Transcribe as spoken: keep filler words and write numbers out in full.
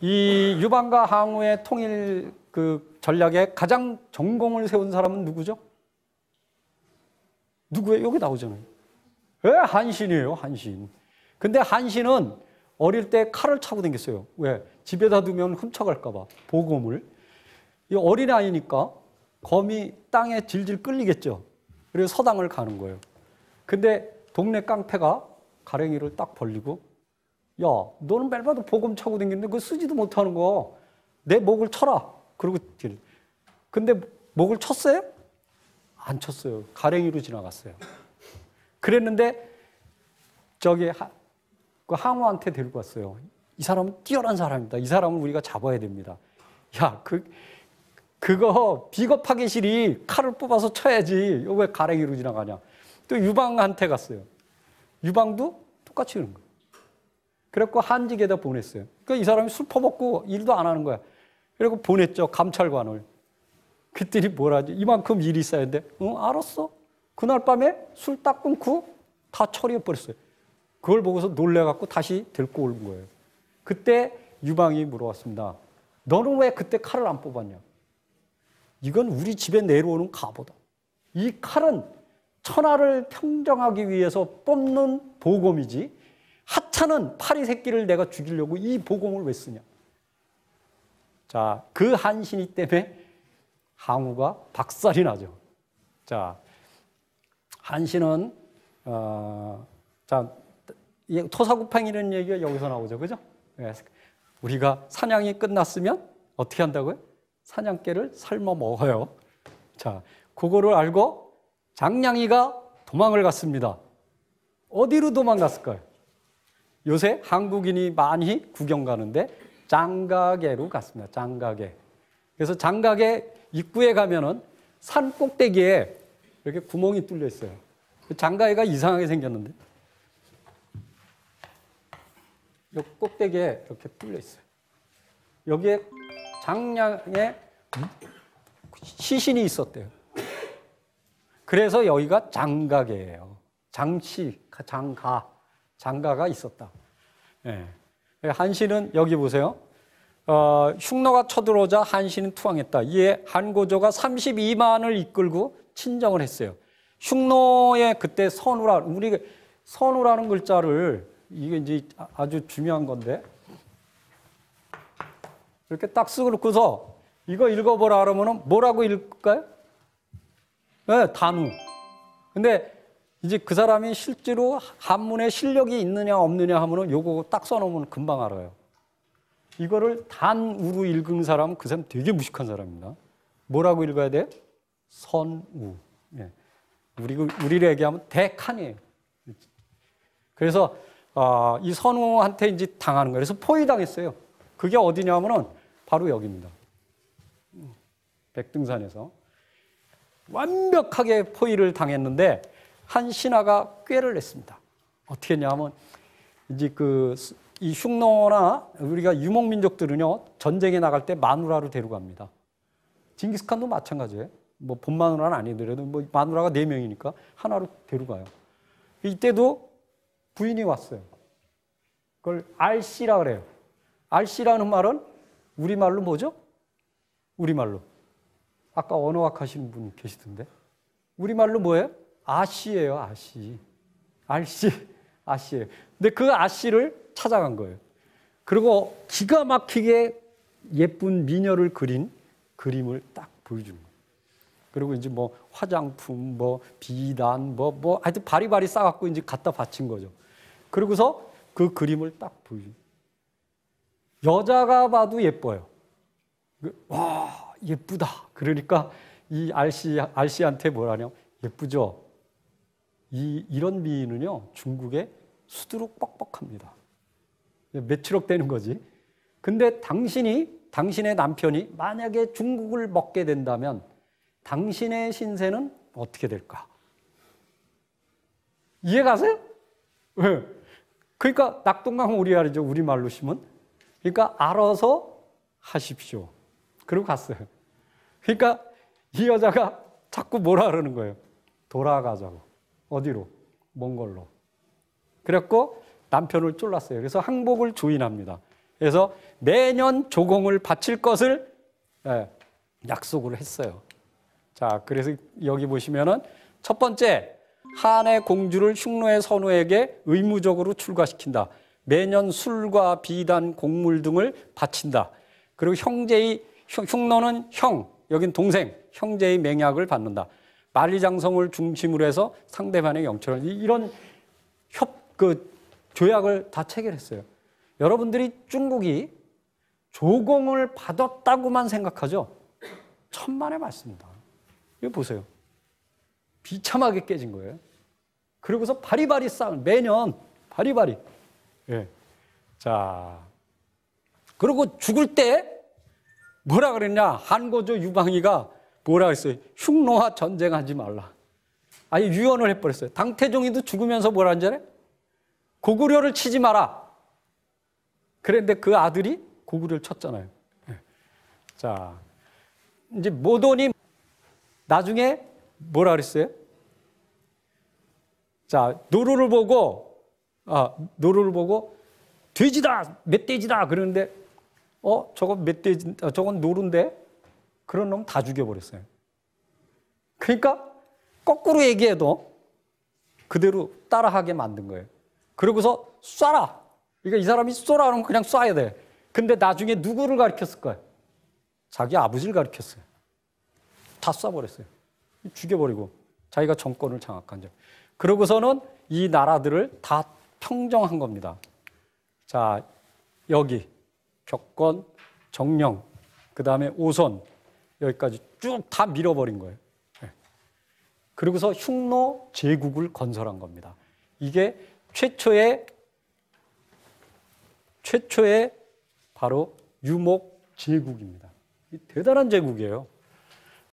이 유방과 항우의 통일 그 전략에 가장 전공을 세운 사람은 누구죠? 누구예요? 여기 나오잖아요. 왜? 한신이에요, 한신. 근데 한신은 어릴 때 칼을 차고 다녔어요. 왜? 집에다 두면 훔쳐갈까봐, 보검을. 이 어린아이니까 검이 땅에 질질 끌리겠죠. 그래서 서당을 가는 거예요. 근데 동네 깡패가 가랭이를 딱 벌리고, 야, 너는 매일마다 보검 차고 다니는데 그거 쓰지도 못하는 거, 내 목을 쳐라. 그러고, 근데 목을 쳤어요? 안 쳤어요. 가랭이로 지나갔어요. 그랬는데 저기 하, 그 항우한테 데리고 왔어요. 이 사람은 뛰어난 사람입니다. 이 사람은 우리가 잡아야 됩니다. 야, 그 그거 비겁하게 실이 칼을 뽑아서 쳐야지. 왜 가랭이로 지나가냐. 또 유방한테 갔어요. 유방도 똑같이 그런 거예요. 그래갖고 한직에다 보냈어요. 그러니까 이 사람이 술 퍼먹고 일도 안 하는 거야. 그리고 보냈죠. 감찰관을. 그랬더니 뭐라지? 이만큼 일이 있었는데, 응, 알았어. 그날 밤에 술 딱 끊고 다 처리해버렸어요. 그걸 보고서 놀래갖고 다시 데리고 온 거예요. 그때 유방이 물어왔습니다. 너는 왜 그때 칼을 안 뽑았냐? 이건 우리 집에 내려오는 갑오다. 이 칼은 천하를 평정하기 위해서 뽑는 보검이지, 하찮은 파리 새끼를 내가 죽이려고 이 보검을 왜 쓰냐? 자, 그 한신이 때문에 항우가 박살이 나죠. 자, 한신은 어, 자, 토사구팽이라는 얘기가 여기서 나오죠, 그죠? 우리가 사냥이 끝났으면 어떻게 한다고요? 사냥개를 삶아 먹어요. 자, 그거를 알고 장량이가 도망을 갔습니다. 어디로 도망갔을까요? 요새 한국인이 많이 구경 가는데 장가게로 갔습니다. 장가게. 그래서 장가게 입구에 가면은 산 꼭대기에 이렇게 구멍이 뚫려 있어요. 장가게가 이상하게 생겼는데, 이 꼭대기에 이렇게 뚫려 있어요. 여기에 장량의 시신이 있었대요. 그래서 여기가 장가게예요. 장씨, 장가, 장가가 있었다. 예. 한신은 여기 보세요. 어, 흉노가 쳐들어오자 한신은 투항했다. 이에 한고조가 삼십이만을 이끌고 친정을 했어요. 흉노의 그때 선우라, 우리 선우라는 글자를, 이게 이제 아주 중요한 건데, 이렇게 딱 쓰고 놓고서 이거 읽어보라 그러면 뭐라고 읽을까요? 네, 단우. 근데 이제 그 사람이 실제로 한문에 실력이 있느냐 없느냐 하면은 요거 딱 써놓으면 금방 알아요. 이거를 단우로 읽은 사람은 그 사람 되게 무식한 사람입니다. 뭐라고 읽어야 돼요? 선우. 예. 우리, 우리를 얘기하면 대칸이에요. 그래서, 어, 이 선우한테 이제 당하는 거예요. 그래서 포위당했어요. 그게 어디냐면은 바로 여기입니다. 백등산에서. 완벽하게 포위를 당했는데 한 신하가 꾀를 냈습니다. 어떻게 했냐면, 이제 그, 이 흉노나 우리가 유목민족들은요, 전쟁에 나갈 때 마누라로 데려갑니다. 징기스칸도 마찬가지예요. 뭐 본마누라는 아니더라도 뭐 마누라가 네 명이니까 하나로 데려가요. 이때도 부인이 왔어요. 그걸 알씨라 그래요. 알씨라는 말은 우리말로 뭐죠? 우리말로. 아까 언어학 하시는 분 계시던데. 우리말로 뭐예요? 아씨예요, 아씨. 알씨, 아씨예요. 근데 그 아씨를 찾아간 거예요. 그리고 기가 막히게 예쁜 미녀를 그린 그림을 딱 보여주는 거예요. 그리고 이제 뭐 화장품, 뭐 비단, 뭐, 뭐 하여튼 바리바리 싸갖고 이제 갖다 바친 거죠. 그러고서 그 그림을 딱 보여줘요. 여자가 봐도 예뻐요. 와, 예쁘다. 그러니까 이 알씨, 알씨한테 뭐라냐? 예쁘죠? 이, 이런 미인은요, 중국에 수두룩 뻑뻑합니다. 몇천억 되는 거지. 근데 당신이, 당신의 남편이 만약에 중국을 먹게 된다면 당신의 신세는 어떻게 될까? 이해 가세요? 네. 그러니까 낙동강 오리알이죠. 우리말로 심은. 그러니까 알아서 하십시오. 그러고 갔어요. 그러니까 이 여자가 자꾸 뭐라 그러는 거예요. 돌아가자고. 어디로? 몽골로. 그래갖고 남편을 쫄랐어요. 그래서 항복을 조인합니다. 그래서 매년 조공을 바칠 것을 예, 약속을 했어요. 자, 그래서 여기 보시면은 첫 번째, 한해 공주를 흉노의 선우에게 의무적으로 출가시킨다. 매년 술과 비단, 곡물 등을 바친다. 그리고 형제의, 흉노는 형, 여긴 동생, 형제의 맹약을 받는다. 만리장성을 중심으로 해서 상대방의 영처를, 이런 협, 그, 조약을 다 체결했어요. 여러분들이 중국이 조공을 받았다고만 생각하죠? 천만의 말씀입니다. 이거 보세요. 비참하게 깨진 거예요. 그리고서 바리바리 싸움, 매년 바리바리. 예. 자, 그리고 죽을 때 뭐라 그랬냐? 한고조 유방이가 뭐라 그랬어요? 흉노와 전쟁하지 말라. 아니, 유언을 해버렸어요. 당태종이도 죽으면서 뭐라 하는지 알아요? 고구려를 치지 마라. 그런데 그 아들이 고구려를 쳤잖아요. 예. 자, 이제 모돈이 나중에 뭐라 그랬어요? 자, 노루를 보고, 아, 노루를 보고, 돼지다! 멧돼지다! 그러는데, 어, 저건 멧돼지, 아, 저건 노루인데? 그런 놈 다 죽여버렸어요. 그러니까, 거꾸로 얘기해도 그대로 따라하게 만든 거예요. 그러고서 쏴라! 그러니까 이 사람이 쏘라 그러면 그냥 쏴야 돼. 근데 나중에 누구를 가르쳤을 거예요? 자기 아버지를 가르쳤어요. 다 쏴버렸어요. 죽여버리고 자기가 정권을 장악한 점. 그러고서는 이 나라들을 다 평정한 겁니다. 자, 여기 격건, 정령, 그 다음에 오선, 여기까지 쭉 다 밀어버린 거예요. 그러고서 흉노 제국을 건설한 겁니다. 이게 최초의 최초의 바로 유목 제국입니다. 대단한 제국이에요.